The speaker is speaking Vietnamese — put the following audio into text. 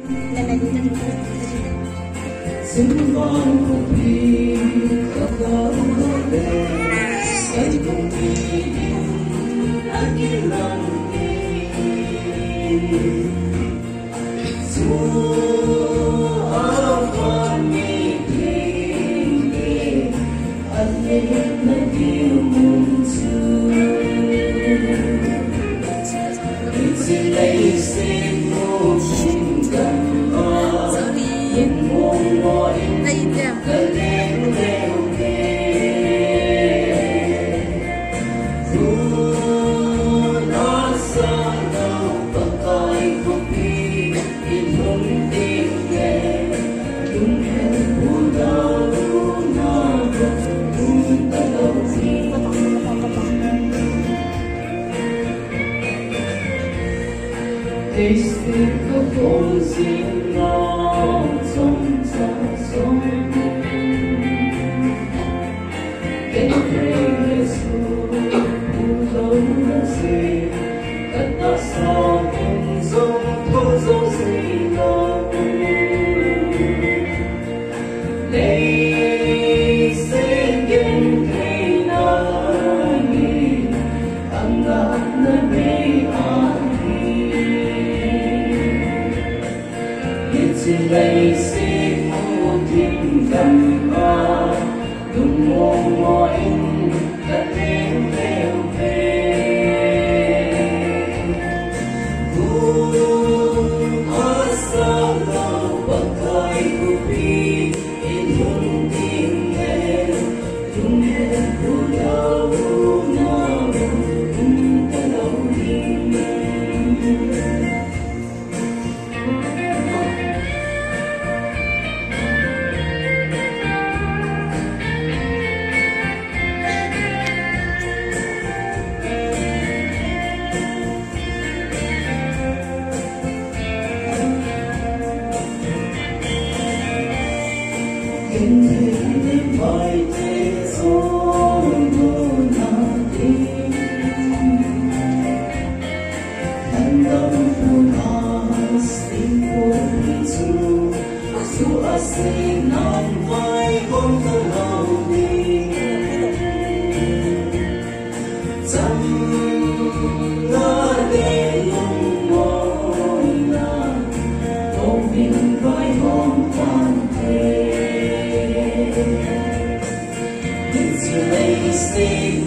Xin con cùng đi khắp các nơi đây, sẽ cùng đi anh như lòng đi. Dù ở con đi đi, anh biết là yêu muốn chưa. Xin đây xin một tình cảm mà những mong mỏi đã đến theo dù nó xa đâu và coi không đi không tin nghe đúng hết buồn đau nó cũng ta đâu gì Tasted the frozen love trong sông cái ngày xưa buồn đau là gì tất cả sao cùng dòng thôi dấu gì đâu đây sẽ gần khi nào đi anh đã nơi xin đây xin một tình cảm mà đúng mong mỏi đã đến theo ở xa lâu và coi cuộc đi luôn tin nghe đúng hết buồn đau nào cũng ta đâu đi. Em thấy phải thế rồi luôn là đi anh tâm buồn xin buồn dù xin nắm vai con thơ lâu đi chẳng ngờ để lòng mỏi là ôm mình vai hôn tan thế. It's lazy.